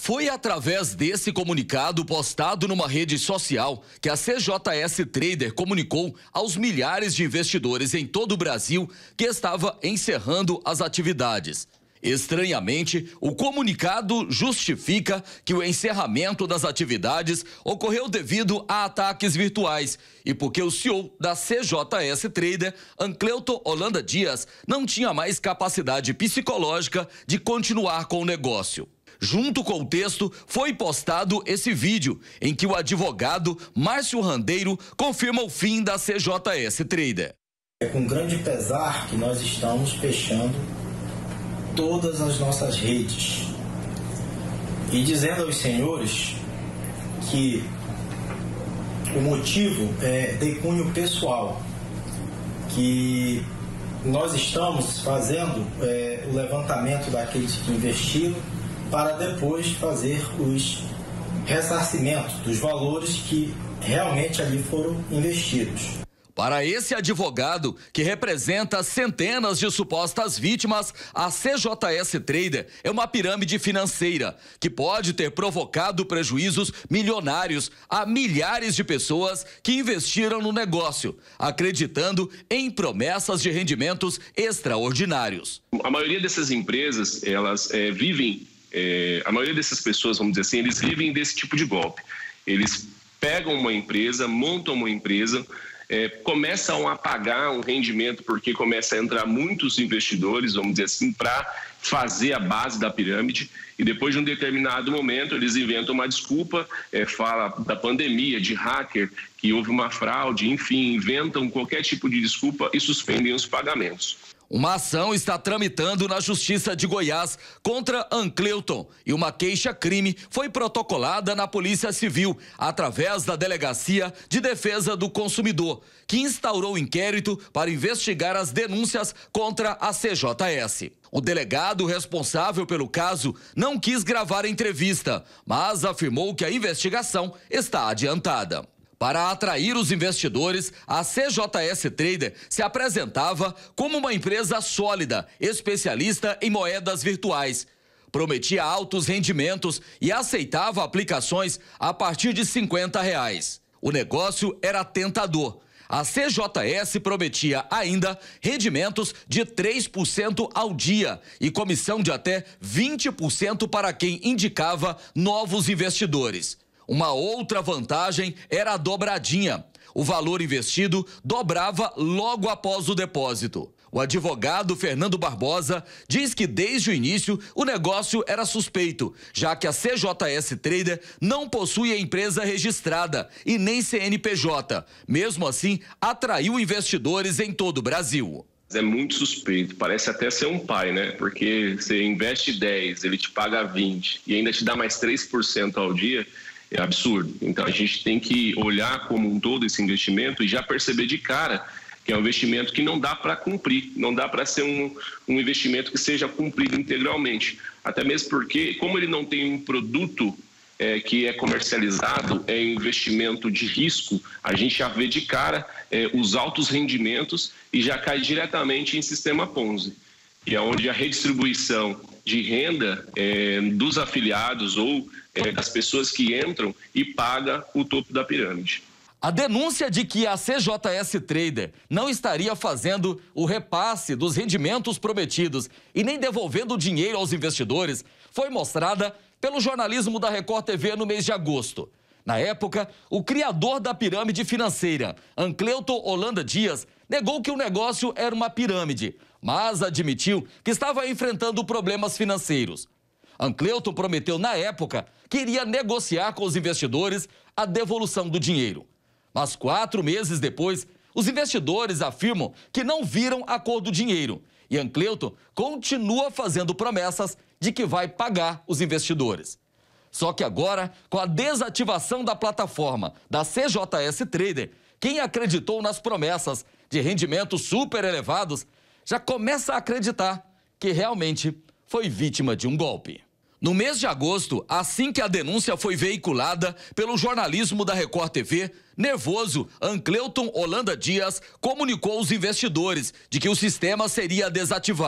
Foi através desse comunicado postado numa rede social que a CJS Trader comunicou aos milhares de investidores em todo o Brasil que estava encerrando as atividades. Estranhamente, o comunicado justifica que o encerramento das atividades ocorreu devido a ataques virtuais e porque o CEO da CJS Trader, Ancleuton Holanda Dias, não tinha mais capacidade psicológica de continuar com o negócio. Junto com o texto, foi postado esse vídeo em que o advogado Márcio Randeiro confirma o fim da CJS Trader. É com grande pesar que nós estamos fechando todas as nossas redes e dizendo aos senhores que o motivo é de cunho pessoal, que nós estamos fazendo o levantamento daqueles que investiram para depois fazer os ressarcimentos dos valores que realmente ali foram investidos. Para esse advogado, que representa centenas de supostas vítimas, a CJS Trader é uma pirâmide financeira que pode ter provocado prejuízos milionários a milhares de pessoas que investiram no negócio, acreditando em promessas de rendimentos extraordinários. A maioria dessas empresas, elas vivem, a maioria dessas pessoas, vamos dizer assim, eles vivem desse tipo de golpe. Eles pegam uma empresa, montam uma empresa, começam a pagar um rendimento porque começa a entrar muitos investidores, vamos dizer assim, para fazer a base da pirâmide, e depois de um determinado momento eles inventam uma desculpa, fala da pandemia, de hacker, que houve uma fraude, enfim, inventam qualquer tipo de desculpa e suspendem os pagamentos. Uma ação está tramitando na Justiça de Goiás contra Ancleuton e uma queixa-crime foi protocolada na Polícia Civil através da Delegacia de Defesa do Consumidor, que instaurou inquérito para investigar as denúncias contra a CJS. O delegado responsável pelo caso não quis gravar a entrevista, mas afirmou que a investigação está adiantada. Para atrair os investidores, a CJS Trader se apresentava como uma empresa sólida, especialista em moedas virtuais. Prometia altos rendimentos e aceitava aplicações a partir de R$50. O negócio era tentador. A CJS prometia ainda rendimentos de 3% ao dia e comissão de até 20% para quem indicava novos investidores. Uma outra vantagem era a dobradinha. O valor investido dobrava logo após o depósito. O advogado Fernando Barbosa diz que desde o início o negócio era suspeito, já que a CJS Trader não possui empresa registrada e nem CNPJ. Mesmo assim, atraiu investidores em todo o Brasil. É muito suspeito, parece até ser um pai, né? Porque você investe 10, ele te paga 20 e ainda te dá mais 3% ao dia. É absurdo. Então a gente tem que olhar como um todo esse investimento e já perceber de cara que é um investimento que não dá para cumprir, não dá para ser um investimento que seja cumprido integralmente. Até mesmo porque, como ele não tem um produto que é comercializado, é investimento de risco, a gente já vê de cara os altos rendimentos e já cai diretamente em sistema Ponzi, que é onde a redistribuição de renda dos afiliados ou das pessoas que entram e paga o topo da pirâmide. A denúncia de que a CJS Trader não estaria fazendo o repasse dos rendimentos prometidos e nem devolvendo o dinheiro aos investidores foi mostrada pelo jornalismo da Record TV no mês de agosto. Na época, o criador da pirâmide financeira, Ancleuton Holanda Dias, negou que o negócio era uma pirâmide, mas admitiu que estava enfrentando problemas financeiros. Ancleuton prometeu, na época, que iria negociar com os investidores a devolução do dinheiro. Mas 4 meses depois, os investidores afirmam que não viram a cor do dinheiro. E Ancleuton continua fazendo promessas de que vai pagar os investidores. Só que agora, com a desativação da plataforma da CJS Trader, quem acreditou nas promessas de rendimentos super elevados já começa a acreditar que realmente foi vítima de um golpe. No mês de agosto, assim que a denúncia foi veiculada pelo jornalismo da Record TV, nervoso, Ancleuton Holanda Dias comunicou aos investidores de que o sistema seria desativado.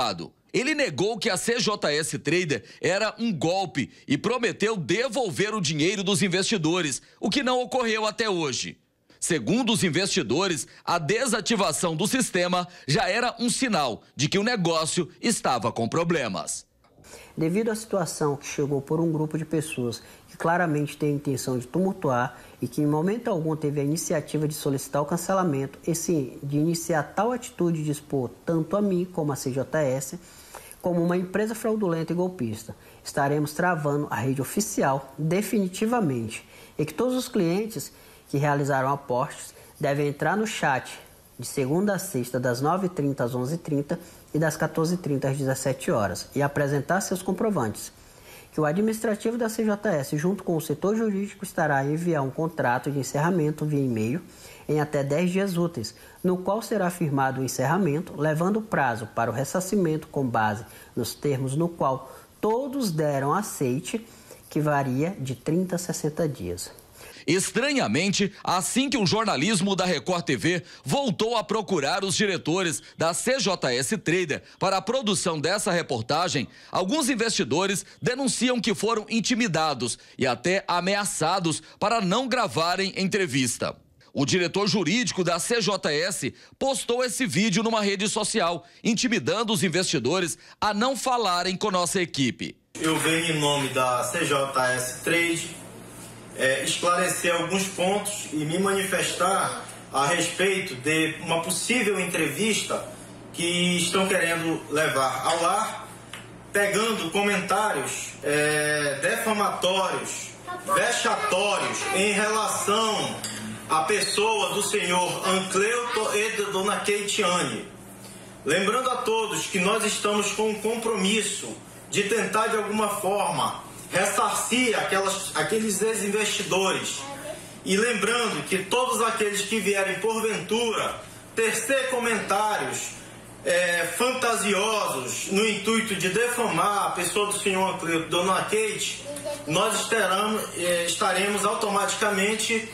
Ele negou que a CJS Trader era um golpe e prometeu devolver o dinheiro dos investidores, o que não ocorreu até hoje. Segundo os investidores, a desativação do sistema já era um sinal de que o negócio estava com problemas. Devido à situação que chegou por um grupo de pessoas que claramente tem a intenção de tumultuar e que em momento algum teve a iniciativa de solicitar o cancelamento e sim de iniciar tal atitude de expor tanto a mim como a CJS como uma empresa fraudulenta e golpista, estaremos travando a rede oficial definitivamente e que todos os clientes que realizaram aportes devem entrar no chat de segunda a sexta das 9h30 às 11h30 e das 14h30 às 17 horas e apresentar seus comprovantes. Que o administrativo da CJS, junto com o setor jurídico, estará a enviar um contrato de encerramento via e-mail em até 10 dias úteis, no qual será firmado o encerramento, levando o prazo para o ressarcimento com base nos termos no qual todos deram aceite, que varia de 30 a 60 dias. Estranhamente, assim que o jornalismo da Record TV voltou a procurar os diretores da CJS Trader para a produção dessa reportagem, alguns investidores denunciam que foram intimidados e até ameaçados para não gravarem entrevista. O diretor jurídico da CJS postou esse vídeo numa rede social, intimidando os investidores a não falarem com nossa equipe. Eu venho em nome da CJS Trade esclarecer alguns pontos e me manifestar a respeito de uma possível entrevista que estão querendo levar ao ar, pegando comentários defamatórios, vexatórios em relação à pessoa do senhor Ancleuton e da dona Keitiane. Lembrando a todos que nós estamos com um compromisso de tentar de alguma forma ressarcir aqueles ex-investidores. E lembrando que todos aqueles que vierem porventura tecer comentários fantasiosos no intuito de defamar a pessoa do senhor Ancleuton, dona Kate, nós estaremos automaticamente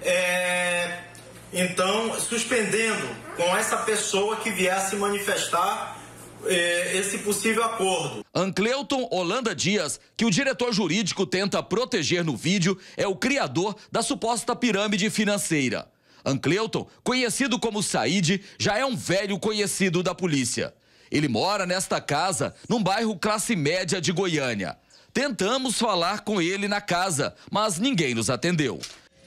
então suspendendo com essa pessoa que vier se manifestar esse possível acordo. Ancleuton Holanda Dias, que o diretor jurídico tenta proteger no vídeo, é o criador da suposta pirâmide financeira. Ancleuton, conhecido como Said, já é um velho conhecido da polícia. Ele mora nesta casa, num bairro classe média de Goiânia. Tentamos falar com ele na casa, mas ninguém nos atendeu.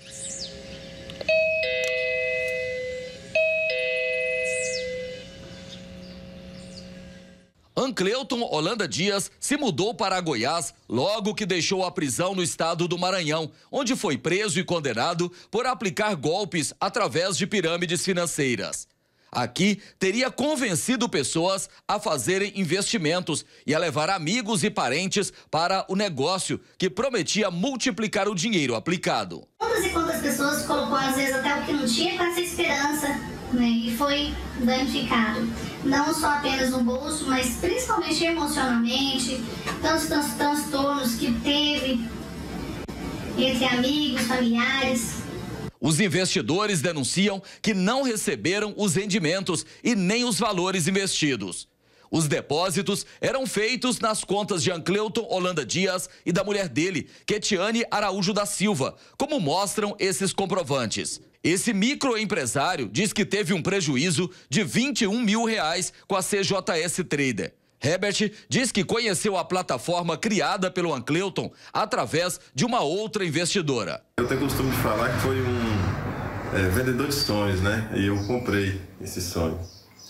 Ancleuton Holanda Dias se mudou para Goiás logo que deixou a prisão no estado do Maranhão, onde foi preso e condenado por aplicar golpes através de pirâmides financeiras. Aqui, teria convencido pessoas a fazerem investimentos e a levar amigos e parentes para o negócio que prometia multiplicar o dinheiro aplicado. Quantas e quantas pessoas colocou, às vezes, até o que não tinha com essa esperança, né, e foi danificado. Não só apenas no bolso, mas principalmente emocionalmente, tantos transtornos que teve entre amigos, familiares. Os investidores denunciam que não receberam os rendimentos e nem os valores investidos. Os depósitos eram feitos nas contas de Ancleuton Holanda Dias e da mulher dele, Keitiane Araújo da Silva, como mostram esses comprovantes. Esse microempresário diz que teve um prejuízo de R$21 mil com a CJS Trader. Herbert diz que conheceu a plataforma criada pelo Ancleuton através de uma outra investidora. Eu tenho costume de falar que foi um vendedor de sonhos, né? E eu comprei esse sonho.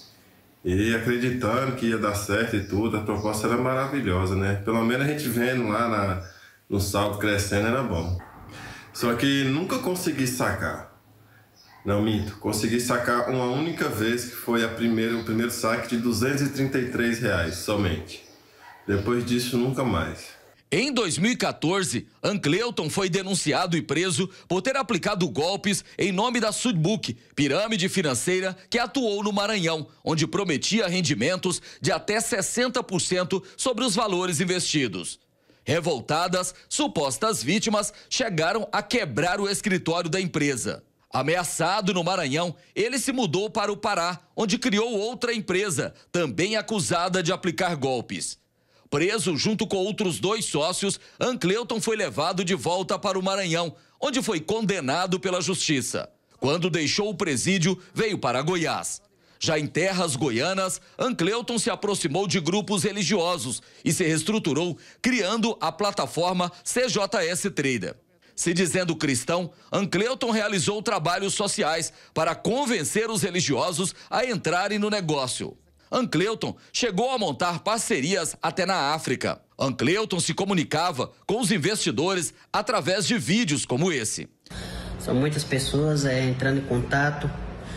E acreditando que ia dar certo e tudo, a proposta era maravilhosa, né? Pelo menos a gente vendo lá no saldo crescendo era bom. Só que nunca consegui sacar. Não, minto. Consegui sacar uma única vez, que foi o primeiro saque de R$233 somente. Depois disso, nunca mais. Em 2014, Ancleuton foi denunciado e preso por ter aplicado golpes em nome da Sudbook, pirâmide financeira que atuou no Maranhão, onde prometia rendimentos de até 60% sobre os valores investidos. Revoltadas, supostas vítimas chegaram a quebrar o escritório da empresa. Ameaçado no Maranhão, ele se mudou para o Pará, onde criou outra empresa, também acusada de aplicar golpes. Preso junto com outros 2 sócios, Ancleuton foi levado de volta para o Maranhão, onde foi condenado pela justiça. Quando deixou o presídio, veio para Goiás. Já em terras goianas, Ancleuton se aproximou de grupos religiosos e se reestruturou, criando a plataforma CJS Trader. Se dizendo cristão, Ancleuton realizou trabalhos sociais para convencer os religiosos a entrarem no negócio. Ancleuton chegou a montar parcerias até na África. Ancleuton se comunicava com os investidores através de vídeos como esse. São muitas pessoas entrando em contato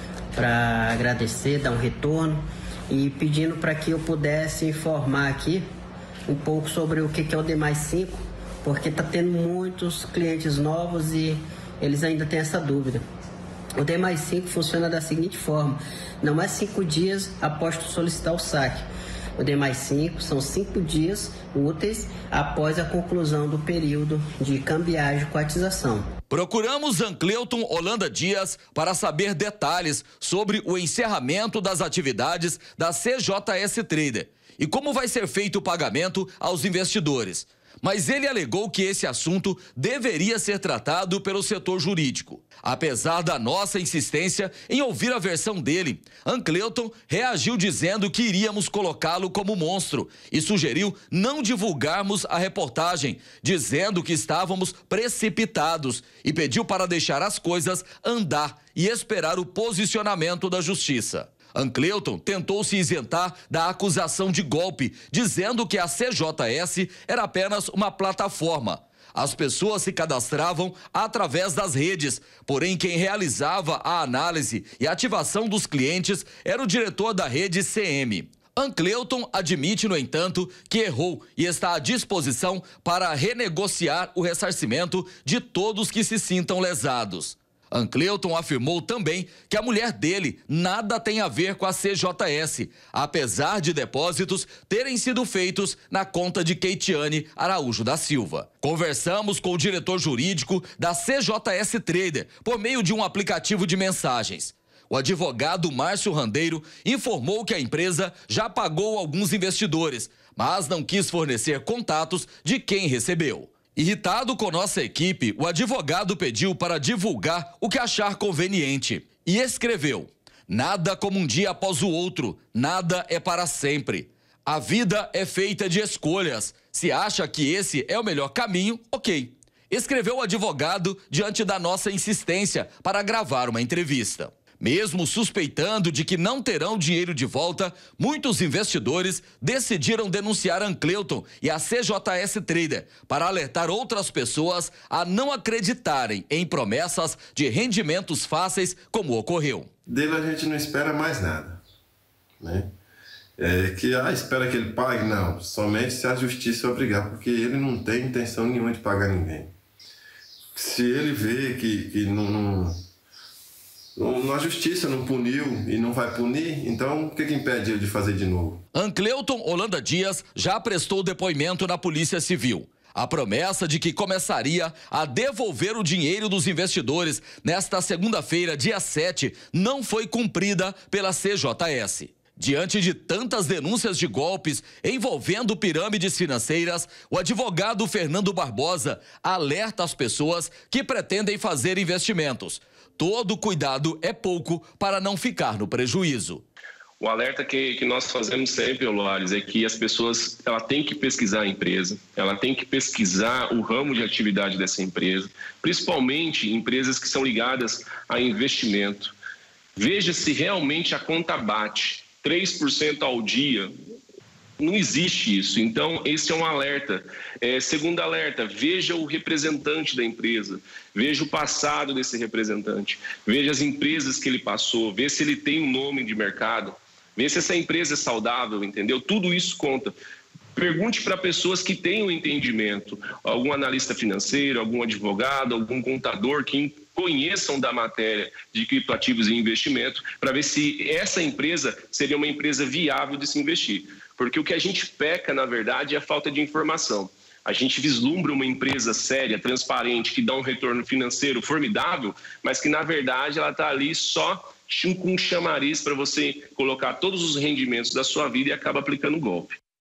para agradecer, dar um retorno e pedindo para que eu pudesse informar aqui um pouco sobre o que é o D+5, porque está tendo muitos clientes novos e eles ainda têm essa dúvida. O D+5 funciona da seguinte forma: não é 5 dias após tu solicitar o saque. O D+5 são 5 dias úteis após a conclusão do período de cambiagem e cotização. Procuramos Ancleuton Holanda Dias para saber detalhes sobre o encerramento das atividades da CJS Trader e como vai ser feito o pagamento aos investidores. Mas ele alegou que esse assunto deveria ser tratado pelo setor jurídico. Apesar da nossa insistência em ouvir a versão dele, Ancleuton reagiu dizendo que iríamos colocá-lo como monstro e sugeriu não divulgarmos a reportagem, dizendo que estávamos precipitados e pediu para deixar as coisas andar e esperar o posicionamento da justiça. Ancleuton tentou se isentar da acusação de golpe, dizendo que a CJS era apenas uma plataforma. As pessoas se cadastravam através das redes, porém quem realizava a análise e ativação dos clientes era o diretor da rede CM. Ancleuton admite, no entanto, que errou e está à disposição para renegociar o ressarcimento de todos que se sintam lesados. Ancleuton afirmou também que a mulher dele nada tem a ver com a CJS, apesar de depósitos terem sido feitos na conta de Keitiane Araújo da Silva. Conversamos com o diretor jurídico da CJS Trader por meio de um aplicativo de mensagens. O advogado Márcio Randeiro informou que a empresa já pagou alguns investidores, mas não quis fornecer contatos de quem recebeu. Irritado com nossa equipe, o advogado pediu para divulgar o que achar conveniente e escreveu: "Nada como um dia após o outro, nada é para sempre. A vida é feita de escolhas. Se acha que esse é o melhor caminho, ok." Escreveu o advogado diante da nossa insistência para gravar uma entrevista. Mesmo suspeitando de que não terão dinheiro de volta, muitos investidores decidiram denunciar Ancleuton e a CJS Trader para alertar outras pessoas a não acreditarem em promessas de rendimentos fáceis como ocorreu. Dele a gente não espera mais nada, né? Espera que ele pague? Não, somente se a justiça obrigar, porque ele não tem intenção nenhuma de pagar ninguém. Se ele vê que a justiça não puniu e não vai punir, então o que impede ele de fazer de novo? Ancleuton Holanda Dias já prestou depoimento na Polícia Civil. A promessa de que começaria a devolver o dinheiro dos investidores nesta segunda-feira, dia 7, não foi cumprida pela CJS. Diante de tantas denúncias de golpes envolvendo pirâmides financeiras, o advogado Fernando Barbosa alerta as pessoas que pretendem fazer investimentos. Todo cuidado é pouco para não ficar no prejuízo. O alerta que nós fazemos sempre, Loares, é que as pessoas têm que pesquisar a empresa, ela tem que pesquisar o ramo de atividade dessa empresa, principalmente empresas que são ligadas a investimento. Veja se realmente a conta bate. 3% ao dia, não existe isso. Então, esse é um alerta. Segundo alerta, veja o representante da empresa, veja o passado desse representante, veja as empresas que ele passou, veja se ele tem um nome de mercado, veja se essa empresa é saudável, entendeu? Tudo isso conta. Pergunte para pessoas que tenham entendimento, algum analista financeiro, algum advogado, algum contador que conheçam da matéria de criptoativos e investimento, para ver se essa empresa seria uma empresa viável de se investir. Porque o que a gente peca, na verdade, é a falta de informação. A gente vislumbra uma empresa séria, transparente, que dá um retorno financeiro formidável, mas que, na verdade, ela está ali só com um chamariz para você colocar todos os rendimentos da sua vida e acaba aplicando golpe.